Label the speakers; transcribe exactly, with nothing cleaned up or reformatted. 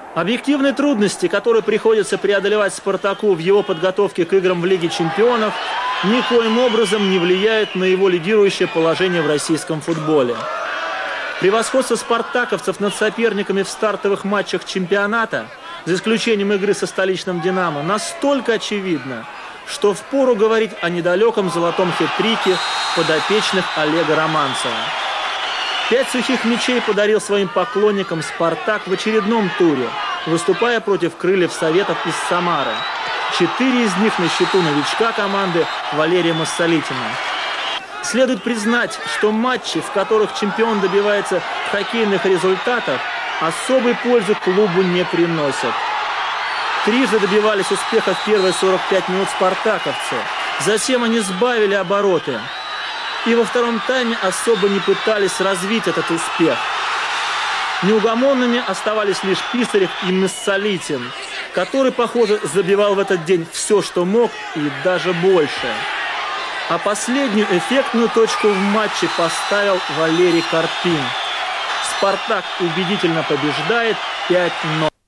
Speaker 1: Объективные трудности, которые приходится преодолевать «Спартаку» в его подготовке к играм в Лиге чемпионов, никоим образом не влияют на его лидирующее положение в российском футболе. Превосходство спартаковцев над соперниками в стартовых матчах чемпионата, за исключением игры со столичным «Динамо», настолько очевидно, что впору говорить о недалеком золотом хет-трике подопечных Олега Романцева. Пять сухих мячей подарил своим поклонникам «Спартак» в очередном туре, выступая против крыльев Советов из Самары. Четыре из них на счету новичка команды Валерия Массолитина. Следует признать, что матчи, в которых чемпион добивается хоккейных результатов, особой пользы клубу не приносят. Трижды добивались успеха в первые сорок пять минут спартаковцы. Затем они сбавили обороты. И во втором тайме особо не пытались развить этот успех. Неугомонными оставались лишь Писарев и Массолитин, который, похоже, забивал в этот день все, что мог, и даже больше. А последнюю эффектную точку в матче поставил Валерий Карпин. «Спартак» убедительно побеждает пять ноль.